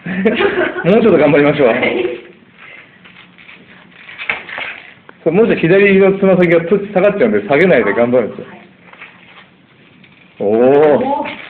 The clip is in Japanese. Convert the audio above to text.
もうちょっと頑張りましょう。そうもうちょっと左のつま先が下がっちゃうんで、下げないで頑張るんですよ。おお。